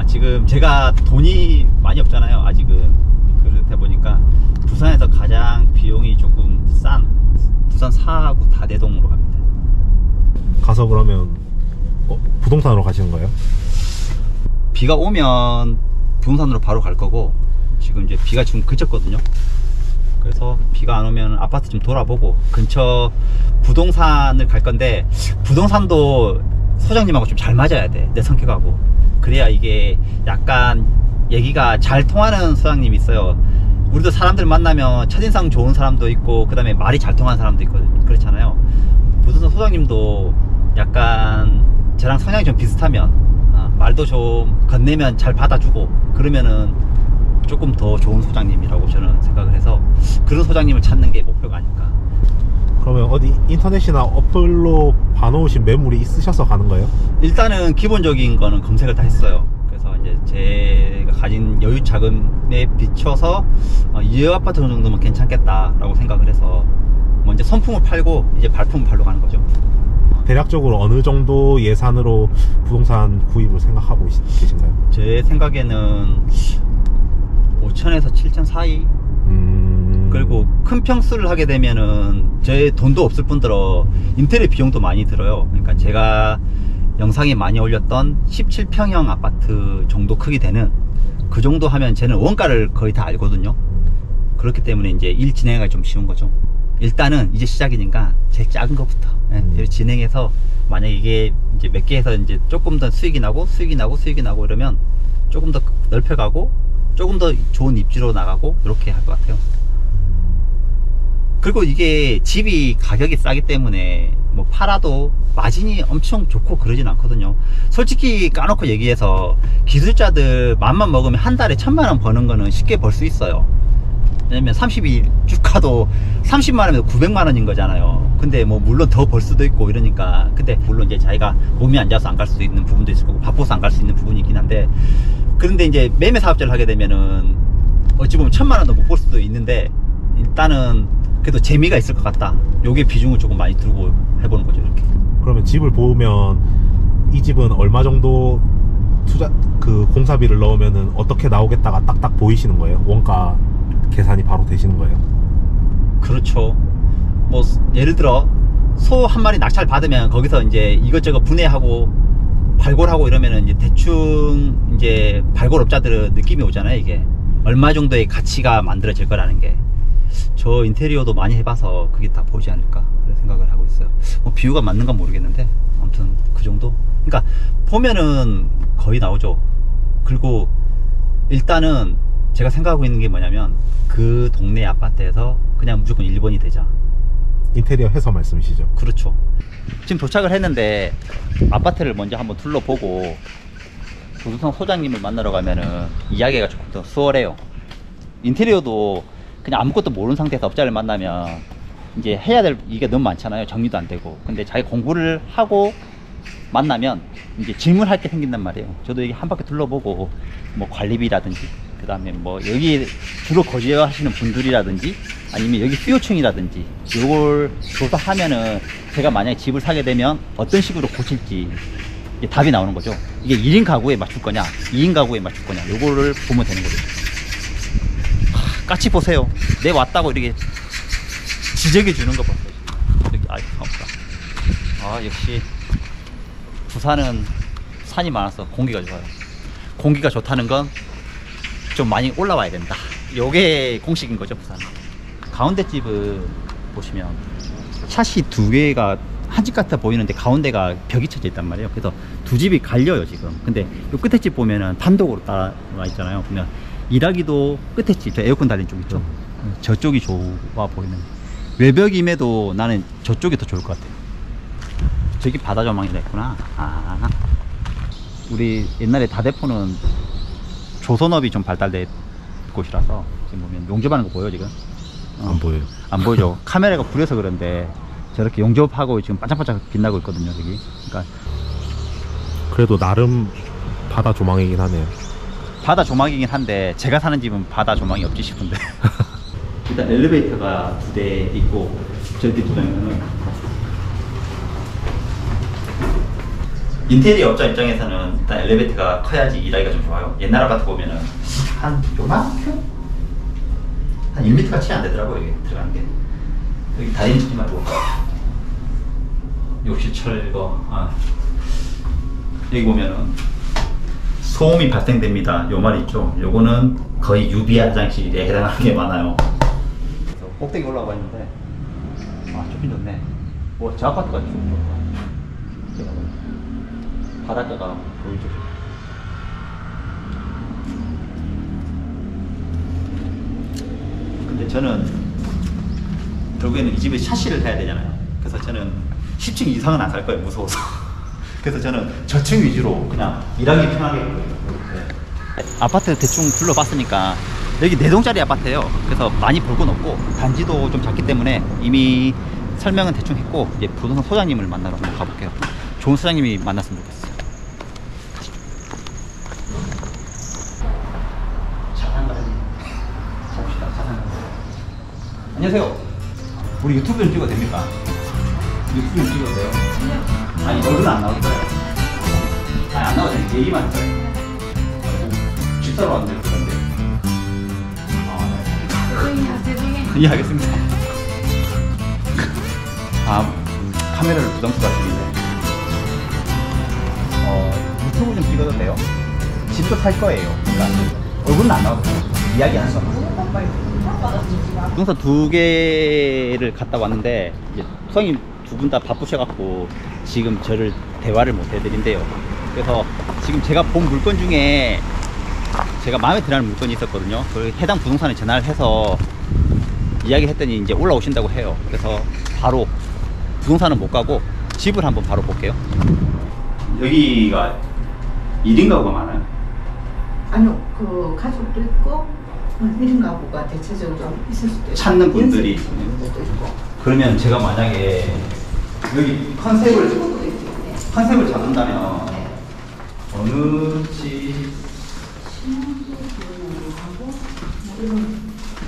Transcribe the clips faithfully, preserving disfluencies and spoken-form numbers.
지금 제가 돈이 많이 없잖아요 아직은. 그렇다 보니까 부산에서 가장 비용이 조금 싼 부산 사하구 다대동으로 갑니다. 가서 그러면 어, 부동산으로 가시는 거예요? 비가 오면 부동산으로 바로 갈 거고, 지금 이제 비가 지금 그쳤거든요. 그래서 비가 안 오면 아파트 좀 돌아보고 근처 부동산을 갈 건데, 부동산도 소장님하고 좀 잘 맞아야 돼, 내 성격하고. 그래야 이게 약간 얘기가 잘 통하는 소장님이 있어요. 우리도 사람들 만나면 첫인상 좋은 사람도 있고 그 다음에 말이 잘 통하는 사람도 있고 그렇잖아요. 부동산 소장님도 약간 저랑 성향이 좀 비슷하면, 어, 말도 좀 건네면 잘 받아주고 그러면은 조금 더 좋은 소장님이라고 저는 생각을 해서, 그런 소장님을 찾는 게 목표가 아닐까. 그러면 어디 인터넷이나 어플로 봐놓으신 매물이 있으셔서 가는 거예요? 일단은 기본적인 거는 검색을 다 했어요. 그래서 이제 제가 가진 여유 자금에 비춰서 어, 이 아파트 정도면 괜찮겠다라고 생각을 해서 먼저 선풍을 팔고 이제 발품을 팔러 가는 거죠. 대략적으로 어느 정도 예산으로 부동산 구입을 생각하고 계신가요? 제 생각에는 오천에서 칠천 사이. 음... 그리고 큰 평수를 하게 되면은 제 돈도 없을 뿐더러 인테리어 비용도 많이 들어요. 그러니까 제가 영상에 많이 올렸던 십칠 평형 아파트 정도 크기 되는, 그 정도 하면 쟤는 원가를 거의 다 알거든요. 그렇기 때문에 이제 일 진행하기가 좀 쉬운 거죠. 일단은 이제 시작이니까 제일 작은 것부터 음. 진행해서, 만약에 이게 이제 몇 개 해서 이제 조금 더 수익이 나고 수익이 나고 수익이 나고 이러면 조금 더 넓혀가고 조금 더 좋은 입지로 나가고 이렇게 할 것 같아요. 그리고 이게 집이 가격이 싸기 때문에 뭐 팔아도 마진이 엄청 좋고 그러진 않거든요. 솔직히 까놓고 얘기해서 기술자들 맘만 먹으면 한 달에 천만 원 버는 거는 쉽게 벌 수 있어요. 왜냐면 삼십 일 주가도 삼십만 원이면 구백만 원인 거잖아요. 근데 뭐 물론 더 벌 수도 있고 이러니까. 근데 물론 이제 자기가 몸이 안 좋아서 안 갈 수도 있는 부분도 있을 거고 바빠서 안 갈 수 있는 부분이 있긴 한데, 그런데 이제 매매 사업자를 하게 되면은 어찌 보면 천만 원도 못 벌 수도 있는데, 일단은 그래도 재미가 있을 것 같다, 요게 비중을 조금 많이 두고 해보는 거죠. 이렇게. 그러면 집을 보면 이 집은 얼마 정도 투자 그 공사비를 넣으면은 어떻게 나오겠다가 딱딱 보이시는 거예요? 원가 계산이 바로 되시는 거예요? 그렇죠. 뭐 예를 들어 소 한 마리 낙찰 받으면 거기서 이제 이것저것 분해하고 발골하고 이러면은 이제 대충 이제 발골업자들은 느낌이 오잖아요. 이게 얼마 정도의 가치가 만들어질 거라는 게. 저 인테리어도 많이 해봐서 그게 다 보이지 않을까 생각을 하고 있어요. 뭐 비유가 맞는가 모르겠는데 아무튼 그 정도. 그러니까 보면은 거의 나오죠. 그리고 일단은 제가 생각하고 있는 게 뭐냐면, 그 동네 아파트에서 그냥 무조건 일 번이 되자. 인테리어 해서 말씀이시죠? 그렇죠. 지금 도착을 했는데 아파트를 먼저 한번 둘러보고 부동산 소장님을 만나러 가면은 이야기가 조금 더 수월해요. 인테리어도 그냥 아무것도 모르는 상태에서 업자를 만나면 이제 해야 될 이게 너무 많잖아요. 정리도 안 되고. 근데 자기 공부를 하고 만나면 이제 질문할 게 생긴단 말이에요. 저도 여기 한 바퀴 둘러보고 뭐 관리비라든지, 그 다음에 뭐 여기 주로 거주하시는 분들이라든지 아니면 여기 수요층이라든지 요걸 조사하면은 제가 만약에 집을 사게 되면 어떤 식으로 고칠지 이게 답이 나오는 거죠. 이게 일 인 가구에 맞출 거냐 이 인 가구에 맞출 거냐 요거를 보면 되는 거죠. 하, 까치 보세요. 내 왔다고 이렇게 지적해 주는 거 봤어요. 아, 없다. 아, 역시 부산은 산이 많아서 공기가 좋아요. 공기가 좋다는 건 좀 많이 올라와야 된다. 요게 공식인 거죠, 부산. 가운데 집을 보시면 샷이 두 개가 한 집 같아 보이는데 가운데가 벽이 쳐져 있단 말이에요. 그래서 두 집이 갈려요, 지금. 근데 요 끝에 집 보면은 단독으로 따라 있잖아요. 그러면 일하기도 끝에 집, 저 에어컨 달린 쪽 있죠. 음. 저쪽이 좋아 보이는. 외벽임에도 나는 저쪽이 더 좋을 것 같아요. 저기 바다 조망이 됐구나. 아, 우리 옛날에 다대포는 조선업이 좀 발달된 곳이라서 지금 보면 용접하는 거 보여 지금? 어, 안 보여요. 안 보이죠. 카메라가 구려서 그런데 저렇게 용접하고 지금 반짝반짝 빛나고 있거든요, 여기. 그러니까 그래도 나름 바다 조망이긴 하네요. 바다 조망이긴 한데 제가 사는 집은 바다 조망이 없지 싶은데. 일단 엘리베이터가 두 대 있고 저 뒷부분에는 인테리어 업자 입장에서는 일단 엘리베이터가 커야지 일하기가 좀 좋아요. 옛날 아파트 보면은 한 요만큼? 한 일 미터가 채 안 되더라고요, 여기 들어가는 게. 여기 다리는 치지 말고. 욕실 철거. 아. 여기 보면은 소음이 발생됩니다. 요 말 있죠. 요거는 거의 유비 화장실에 해당하는 게 많아요. 그래서 꼭대기 올라가 있는데, 아, 좋긴 좋네. 뭐, 제 아파트가 좀 좋다. 바닷가가 보이죠. 근데 저는 결국에는 이 집에 샤시를 해야 되잖아요. 그래서 저는 십 층 이상은 안 살 거예요, 무서워서. 그래서 저는 저층 위주로 그냥 일하기 편하게 네. 아파트 대충 둘러봤으니까 여기 네 동짜리 아파트예요. 그래서 많이 볼 건 없고 단지도 좀 작기 때문에 이미 설명은 대충 했고 이제 부동산 소장님을 만나러 한번 가볼게요. 좋은 소장님이 만났으면 좋겠어요. 자산가리 봅시다. 자산가리. 안녕하세요. 우리 유튜브 좀 찍어도 됩니까? 유튜브 좀 찍어도 돼요? 아니 얼굴은 안 나오겠어요. 아니 안 나와도 돼. 얘기만 했어요. 집 사러 왔는데 그런데. 아, 네. 예, 알겠습니다. 아, 카메라를 부담스럽게 하시길래. 어, 유튜브 좀 찍어도 돼요? 집도 살 거예요. 그러니까 얼굴은 안 나와도 돼요. 이야기하는 거. 부동산 두 개를 갔다 왔는데 이제 성님 두 분 다 바쁘셔갖고 지금 저를 대화를 못 해드린대요. 그래서 지금 제가 본 물건 중에 제가 마음에 드는 물건이 있었거든요. 그 해당 부동산에 전화를 해서 이야기를 했더니 이제 올라오신다고 해요. 그래서 바로 부동산은 못 가고 집을 한번 바로 볼게요. 여기가 일 인 가구가 많아요? 아니요, 그 가족도 있고 일 인 가구가 대체적으로 있을 수도 있고 찾는 분들이 있는 것도 있고. 그러면 제가 만약에 여기 컨셉을 친구도 있고. 네. 컨셉을 잡는다면 네. 어느 집 신혼부부하고 이런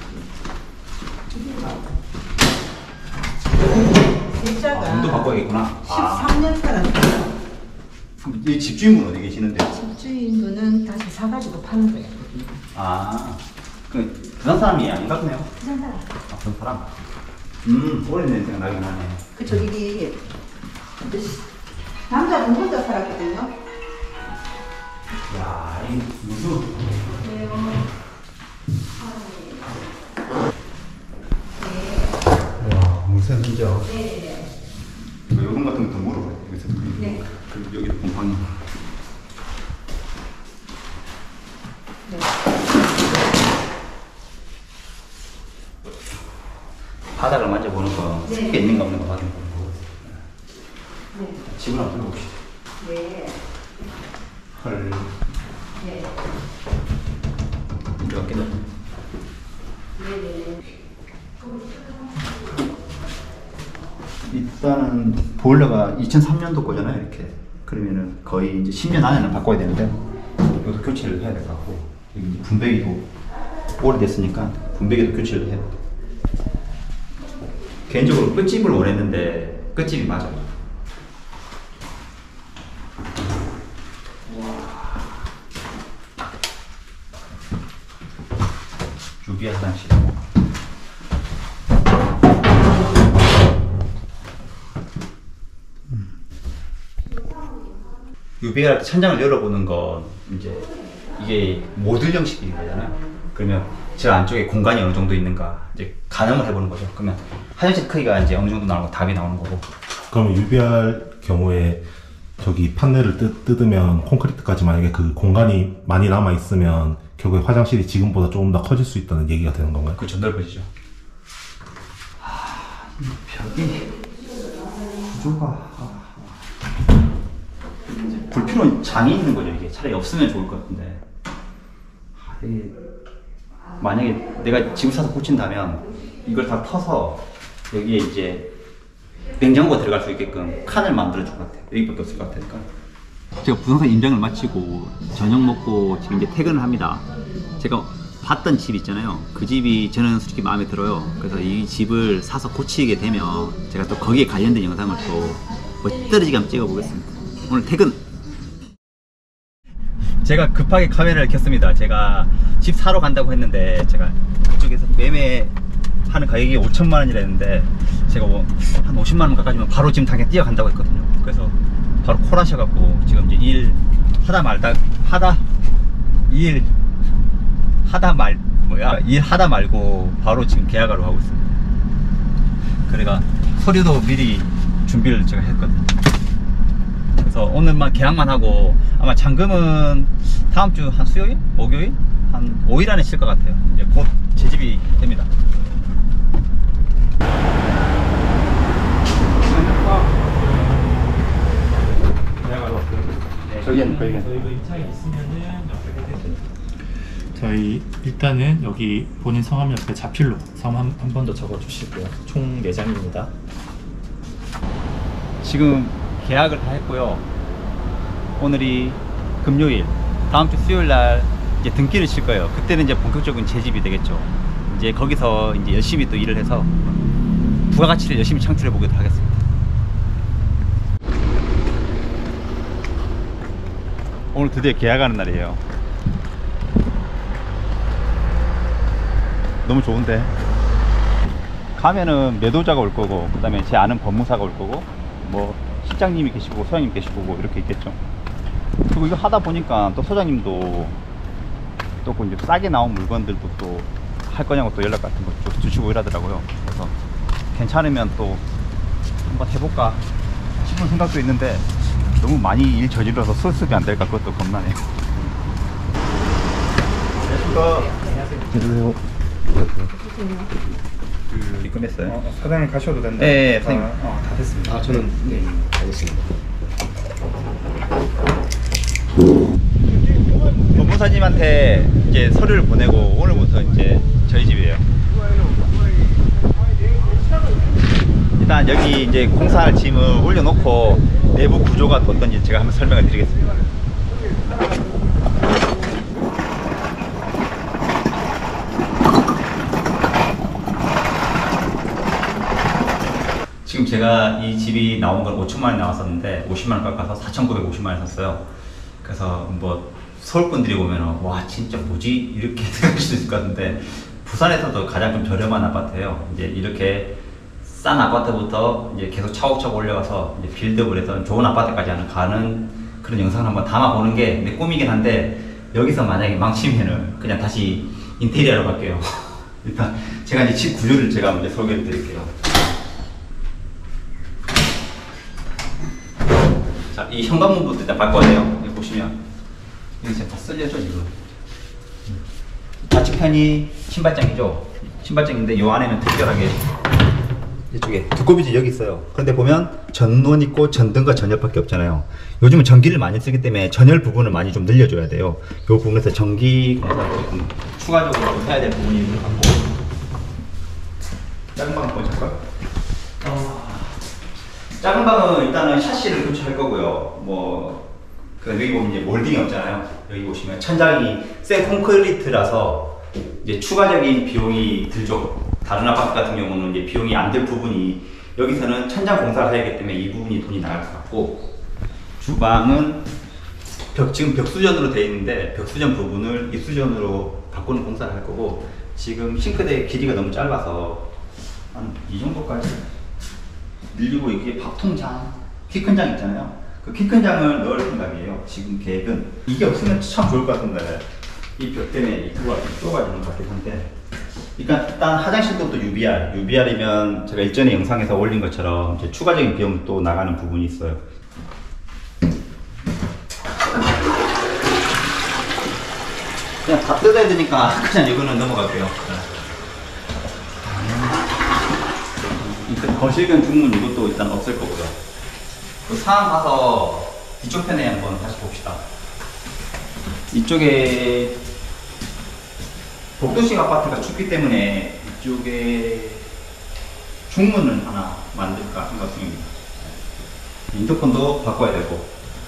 숫자가 아, 문도 바꿔야겠구나. 십삼 년 살았어요. 이 집주인분 어디 계시는데요? 집주인분은 다시 사가지고 파는 거예요. 아, 그 부산 사람이 아닌가 보네요. 부산 사람. 아, 부산 사람. 음, 오랜 냄새가 나긴 하네. 그쵸, 이게 남자분 혼자 살았거든요. 야, 이 무슨 와, 무슨 흔적. 네. 요금 같은 것도 물어봐요. 여기서 네. 그 여기도 곰팡이. 네. 바닥을 만져보는 거, 네. 습기 있는 거 없는 거 확인해 보고. 네. 집을 한번 들어봅시다. 네. 헐. 네. 이거 같긴 해. 네네. 일단은 보일러가 이천삼 년도 거잖아요, 이렇게. 그러면은 거의 이제 십 년 안에는 바꿔야 되는데, 이것도 교체를 해야 될 것 같고, 여기 이제 분배기도 오래됐으니까 분배기도 교체를 해야 돼. 개인적으로 끝집을 원했는데 끝집이 맞아요. 유비 화장실이고. 유비가 천장을 열어보는 건 이제 이게 모듈 형식인 거잖아요. 그러면 저 안쪽에 공간이 어느 정도 있는가 이제 가늠을 해보는 거죠. 그러면 화장실 크기가 이제 어느 정도 나오고 답이 나오는 거고. 그러면 유비할 경우에 저기 판넬을 뜯, 뜯으면 콘크리트까지 만약에 그 공간이 많이 남아 있으면 결국에 화장실이 지금보다 조금 더 커질 수 있다는 얘기가 되는 건가요? 그렇죠, 넓어지죠. 하, 이 벽이 구조가 불필요한 장이 있는 거죠. 이게 차라리 없으면 좋을 것 같은데. 하, 이게 만약에 내가 집을 사서 고친다면 이걸 다 터서 여기에 이제 냉장고가 들어갈 수 있게끔 칸을 만들어 줄 것 같아요. 여기밖에 없을 것 같으니까. 제가 부동산 인정을 마치고 저녁 먹고 지금 이제 퇴근을 합니다. 제가 봤던 집 있잖아요. 그 집이 저는 솔직히 마음에 들어요. 그래서 이 집을 사서 고치게 되면 제가 또 거기에 관련된 영상을 또 멋떨어지게 한번 찍어 보겠습니다. 오늘 퇴근! 제가 급하게 카메라를 켰습니다. 제가 집 사러 간다고 했는데 제가 그쪽에서 매매하는 가격이 오천만 원이라 했는데 제가 뭐 한 오십만 원 가까이면 바로 지금 당장 뛰어간다고 했거든요. 그래서 바로 콜하셔갖고 지금 이제 일 하다 말다 하다 일 하다 말 뭐야 일 하다 말고 바로 지금 계약하러 가고 있습니다. 그래가 서류도 미리 준비를 제가 했거든요. 그래서 오늘만 계약만 하고 아마 잔금은 다음 주 한 수요일? 목요일? 한 오 일 안에 칠 것 같아요. 이제 곧 재집이 됩니다. 저기는 저희가 저희가 입장이 있으면은 옆에 해주세요. 저희 일단은 여기 본인 성함 옆에 자필로 성함 한 번 더 적어주시고요. 총 네 장입니다. 지금 계약을 다 했고요. 오늘이 금요일, 다음 주 수요일 날 이제 등기를 칠 거예요. 그때는 이제 본격적인 재집이 되겠죠. 이제 거기서 이제 열심히 또 일을 해서 부가가치를 열심히 창출해 보도록 하겠습니다. 오늘 드디어 계약하는 날이에요. 너무 좋은데 가면은 매도자가 올 거고, 그 다음에 제 아는 법무사가 올 거고, 뭐 실장님이 계시고 소장님 계시고 뭐 이렇게 있겠죠. 그리고 이거 하다 보니까 또 소장님도 또 그 이제 싸게 나온 물건들도 또 할 거냐고 또 연락 같은 거 좀 주시고 이러더라고요. 그래서 괜찮으면 또 한번 해볼까 싶은 생각도 있는데 너무 많이 일 저질러서 수습이 안 될까 그것도 겁나네요. 안녕하세요. 그 입금했어요? 어, 사장님 가셔도 된다. 네, 네, 사장님. 어, 다 됐습니다. 아, 저는 네, 알겠습니다. 법무사님한테 이제 서류를 보내고 오늘부터 이제 저희 집이에요. 일단 여기 이제 공사할 짐을 올려놓고 내부 구조가 어떤지 제가 한번 설명을 드리겠습니다. 지금 제가 이 집이 나온 건 오천만 원이 나왔었는데 오십만 원 깎아서 사천구백오십만 원 샀어요. 그래서 뭐 서울 분들이 보면 와 진짜 뭐지 이렇게 생각할 수도 있을 것 같은데 부산에서도 가장 좀 저렴한 아파트예요. 이제 이렇게 싼 아파트부터 이제 계속 차곡차곡 올려가서 이제 빌드업을 해서 좋은 아파트까지 하는 가는 그런 영상을 한번 담아보는 게 내 꿈이긴 한데 여기서 만약에 망치면은 그냥 다시 인테리어로 갈게요. 일단 제가 이제 집 구조를 제가 먼저 소개해 드릴게요. 자, 이 현관문부터 일단 바꿔야 돼요. 여기 보시면 여기 지금 다 쓸려져 지금. 좌측편이 신발장이죠. 신발장인데 요 안에는 특별하게 이쪽에 두꺼비지 여기 있어요. 그런데 보면 전원 있고 전등과 전열밖에 없잖아요. 요즘은 전기를 많이 쓰기 때문에 전열 부분을 많이 좀 늘려줘야 돼요. 요 부분에서 전기 공사를 조금 추가적으로 좀 해야 될 부분이 있는 것 같고. 작은 방 한번 볼까요? 어... 작은 방은 일단은 샤시를 교체할 거고요. 뭐, 그 여기 보면 이제 몰딩이 없잖아요. 여기 보시면 천장이 생 콘크리트라서 이제 추가적인 비용이 들죠. 다른 아파트 같은 경우는 이제 비용이 안 들 부분이 여기서는 천장 공사를 해야 하기 때문에 이 부분이 돈이 나갈 것 같고, 주방은 벽, 지금 벽수전으로 되어 있는데 벽수전 부분을 입수전으로 바꾸는 공사를 할 거고, 지금 싱크대 길이가 너무 짧아서 한 이 정도까지 밀리고 이게 밥통장, 키 큰 장 있잖아요. 그 키 큰 장을 넣을 생각이에요. 지금 계획은 이게 없으면 참 좋을 것 같은데 이 벽 때문에 이거가 좀 좁아지는 것 같긴 한데, 그러니까 일단 화장실도 또 유비알, 유비알이면 제가 일전에 영상에서 올린 것처럼 이제 추가적인 비용이 또 나가는 부분이 있어요. 그냥 다 뜯어야 되니까 그냥 이거는 넘어갈게요. 일단 거실경 중문 이것도 일단 없앨 거고요. 그 상황 가서 이쪽 편에 한번 다시 봅시다. 이쪽에 복도식 아파트가 춥기 때문에 이쪽에 중문을 하나 만들까 생각 중입니다. 인터폰도 바꿔야 되고,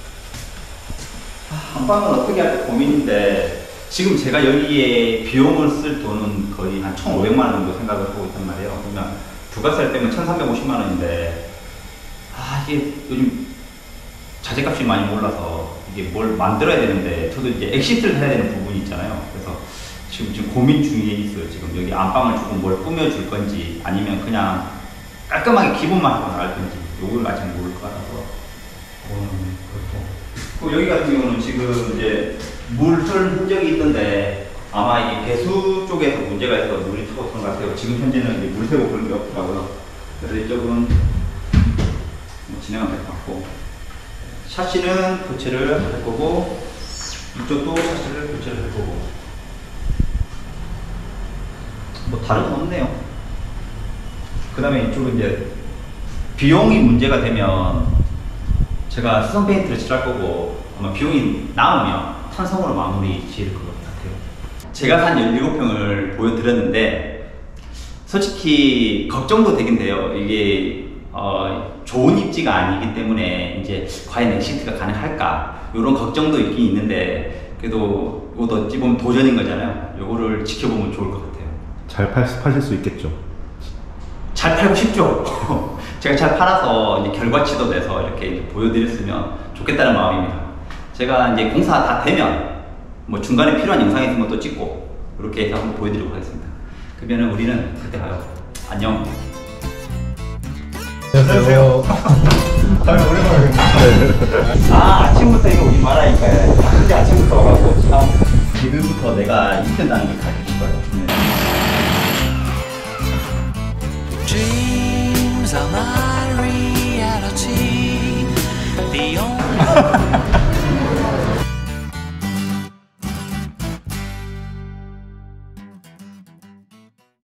한방은 어떻게 할지 고민인데 지금 제가 여기에 비용을 쓸 돈은 거의 한 천오백만 원 정도 생각을 하고 있단 말이에요. 그러면 부가세 때문에 천삼백오십만 원인데 아 이게 요즘 자재값이 많이 올라서 이게 뭘 만들어야 되는데 저도 이제 엑시트를 해야 되는 부분이 있잖아요. 그래서 지금 지금 고민 중에 있어요. 지금 여기 안방을 조금 뭘 꾸며줄 건지 아니면 그냥 깔끔하게 기본만 하고 나갈 건지 요걸 아직 모를 것 같아서. 음, 그렇고. 여기 같은 경우는 지금 이제 물 흐른 흔적이 있던데 아마 이게 배수 쪽에서 문제가 있어서 물이 타고 그런 것 같아요. 지금 현재는 이제 물 새고 그런 게 없더라고요. 그래서 이쪽은 뭐 진행은 될 것 같고, 샤시는 교체를 할 거고, 이쪽도 샤시를 교체를 할 거고, 뭐 다른 건 없네요. 그 다음에 이쪽은 이제 비용이 문제가 되면 제가 수성 페인트를 칠할 거고, 아마 비용이 남으면 탄성으로 마무리 지을 것 같아요. 제가 산 열일곱 평을 보여드렸는데 솔직히 걱정도 되긴 돼요. 이게 어, 좋은 입지가 아니기 때문에 이제 과연 엑시트가 가능할까 이런 걱정도 있긴 있는데, 그래도 이것도 어찌 보면 도전인 거잖아요. 요거를 지켜보면 좋을 것 같아요. 잘 팔, 파실 수 있겠죠? 잘 팔고 싶죠. 제가 잘 팔아서 이제 결과치도 내서 이렇게 이제 보여드렸으면 좋겠다는 마음입니다. 제가 이제 공사 다 되면 뭐 중간에 필요한 영상이 있으면 또 찍고 이렇게 해서 한번 보여드리도록 하겠습니다. 그러면 우리는 그때 봐요. 안녕. 안녕하세요. 다음에 오랜만에 뵙네요. 아, 아침부터 이거 오지 말라니까요. 근데 아침부터 와갖고 참 지금부터 내가 입힌다는 걸 가르쳐 싶어요. 네. Dreams are my reality. The only